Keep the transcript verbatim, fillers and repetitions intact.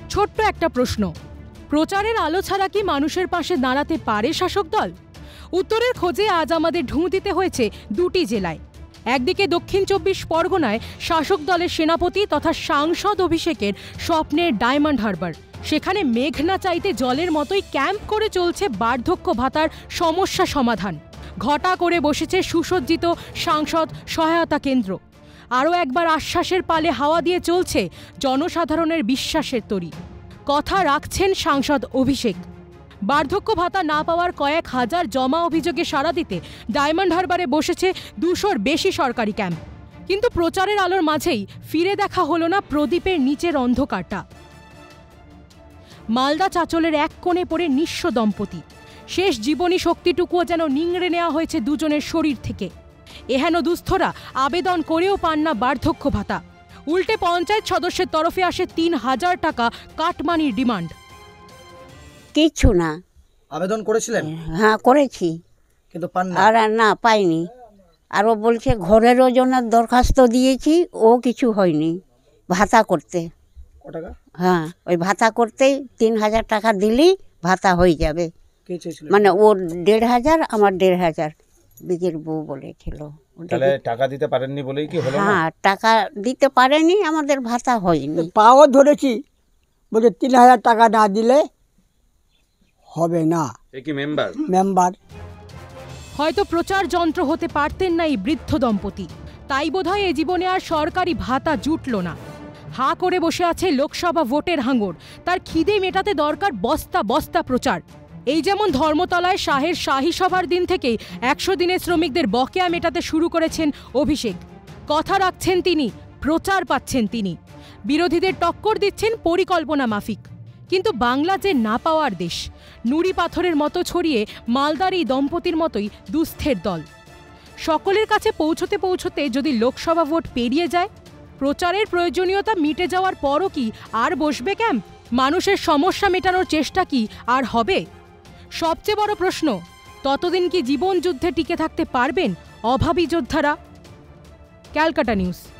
ছোট্ট একটা প্রশ্ন, প্রচারের আলো ছাড়া কি মানুষের পাশে দাঁড়াতে পারে শাসক দল? উত্তরের খোঁজে আজ আমাদের ঢুঁ দিতে হয়েছে দুটি জেলায়। একদিকে দক্ষিণ চব্বিশ পরগনায় শাসক দলের সেনাপতি তথা সাংসদ অভিষেকের স্বপ্নের ডায়মন্ড হারবার, সেখানে মেঘ না চাইতে জলের মতোই ক্যাম্প করে চলছে বার্ধক্য ভাতার সমস্যা সমাধান। ঘটা করে বসেছে সুসজ্জিত সাংসদ সহায়তা কেন্দ্র। আরও একবার আশ্বাসের পালে হাওয়া দিয়ে চলছে জনসাধারণের বিশ্বাসের তরী। কথা রাখছেন সাংসদ অভিষেক। বার্ধক্য ভাতা না পাওয়ার কয়েক হাজার জমা অভিযোগে সাড়া দিতে ডায়মন্ড হারবারে বসেছে দুশোর বেশি সরকারি ক্যাম্প। কিন্তু প্রচারের আলোর মাঝেই ফিরে দেখা হলো না প্রদীপের নিচের অন্ধকারটা। মালদা চাঁচলের এক কোণে পড়ে নিঃস্ব দম্পতি। শেষ জীবনী শক্তিটুকুও যেন নিংড়ে নেওয়া হয়েছে দুজনের শরীর থেকে। এহেন দুস্থরা আবেদন করেও পান না বার্ধক্য ভাতা। উল্টে পঞ্চায়েত সদস্যের তরফে আসে তিন হাজার টাকা কাটমানির ডিমান্ড। কিচ্ছু না। আবেদন করেছিলেন? হ্যাঁ করেছি, কিন্তু পান না। আর না পাইনি। আরও বলছে ঘরেরও জন্য দরখাস্ত দিয়েছি, ও কিছু হয়নি। ভাতা করতে কত টাকা? হ্যাঁ, ওই ভাতা করতেই তিন হাজার টাকা দিলেই ভাতা হয়ে যাবে। কে চেয়েছিল? মানে ওর দেড় হাজার, আমার দেড় হাজার বিকের বউ বলেছিল। তাহলে টাকা দিতে পারেননি বলেই কি হলো না? হ্যাঁ, টাকা দিতে পারেনি, আমাদের ভাতা হয়নি। পাও ধরেছি, বলছে তিন হাজার টাকা না দিলে হবে না। এ কি মেম্বার? মেম্বার হয়তো প্রচার যন্ত্র হতে পারতেন না এই বৃদ্ধ দম্পতি, তাই বোধহয় এ জীবনে আর সরকারি ভাতা জুটল না। হা করে বসে আছে লোকসভা ভোটের হাঙ্গর, তার খিদে মেটাতে দরকার বস্তা বস্তা প্রচার। এই যেমন ধর্মতলায় শাহের শাহী সভার দিন থেকেই একশো দিনের শ্রমিকদের বকেয়া মেটাতে শুরু করেছেন অভিষেক। কথা রাখছেন তিনি, প্রচার পাচ্ছেন তিনি, বিরোধীদের টক্কর দিচ্ছেন পরিকল্পনা মাফিক। কিন্তু বাংলা যে না পাওয়ার দেশ, নুড়ি পাথরের মতো ছড়িয়ে মালদার এই দম্পতির মতোই দুস্থের দল। সকলের কাছে পৌঁছতে পৌঁছতে যদি লোকসভা ভোট পেরিয়ে যায়, প্রচারের প্রয়োজনীয়তা মিটে যাওয়ার পরও কি আর বসবে ক্যাম্প? মানুষের সমস্যা মেটানোর চেষ্টা কি আর হবে? সবচেয়ে বড় প্রশ্ন, ততদিন কি জীবন যুদ্ধে টিকে থাকতে পারবেন অভাবী যোদ্ধারা? ক্যালকাটা নিউজ।